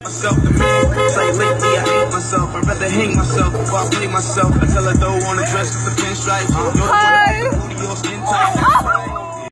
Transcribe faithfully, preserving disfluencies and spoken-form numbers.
Myself the man, it's like lately I hate myself. I'd rather hang myself before I play myself. I tell her though on the dress with the pinstripes.